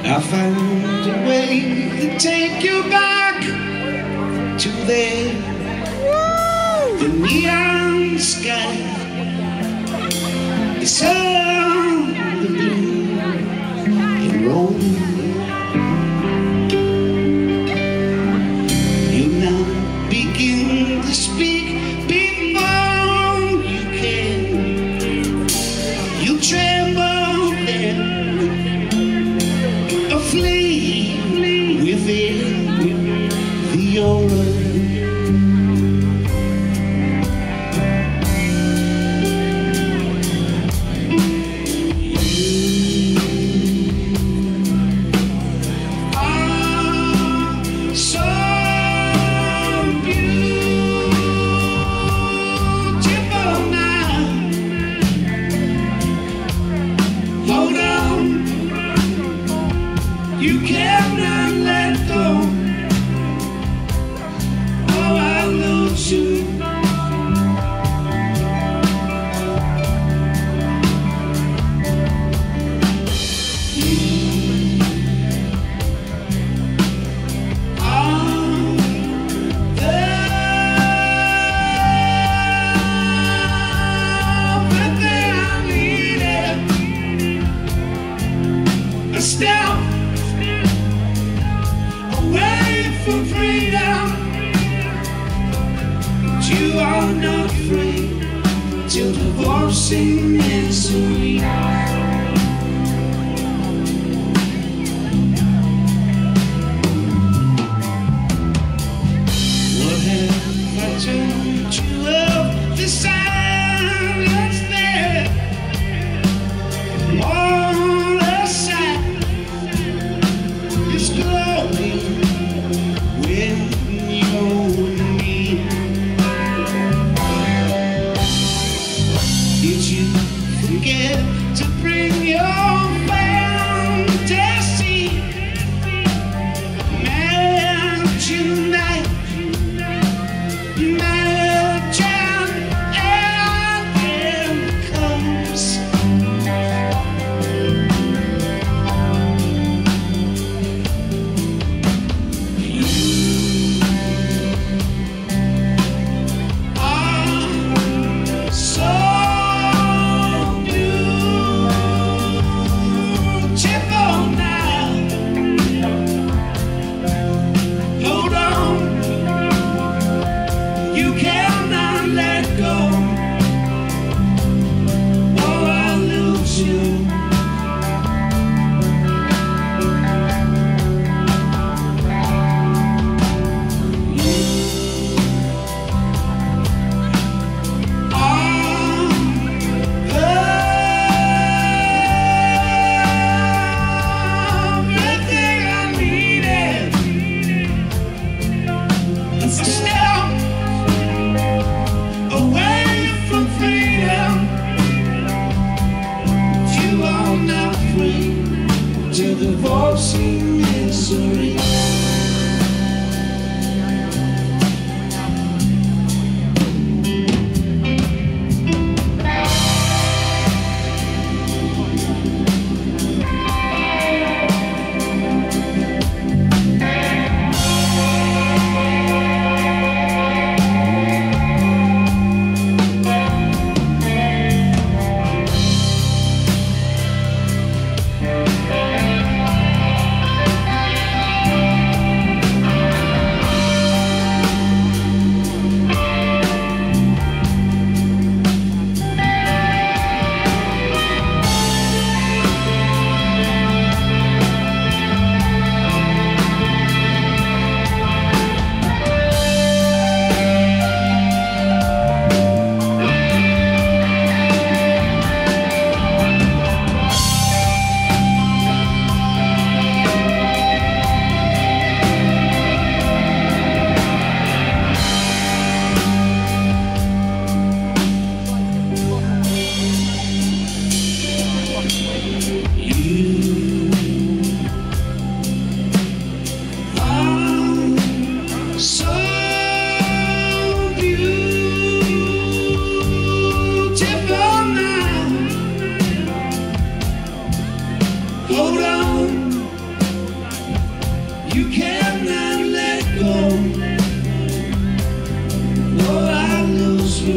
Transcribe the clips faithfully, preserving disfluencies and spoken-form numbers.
I found a way to take you back to there, the neon sky is on the blue and Rome. You now begin to speak before you can. You tremble there, flee within the aura. You cannot let go. Oh, I lose you. You are everything I needed. A step away from freedom, but you are not free till divorcing misery. What have I told you of the silence there? All aside is glowing when you're me. Did you forget to bring your fantasy? Imagine that, imagine and then comes. To divorcing misery. You cannot let go, or I lose you.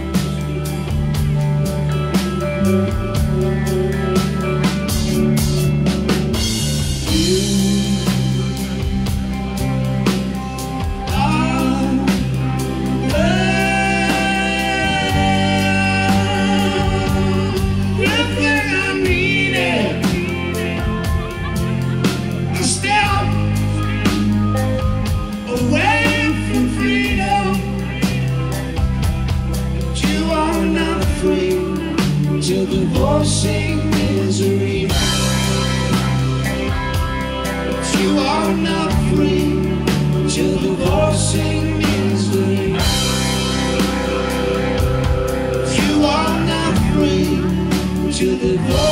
Divorcing misery, but you are not free till divorcing misery. You are not free till divorcing.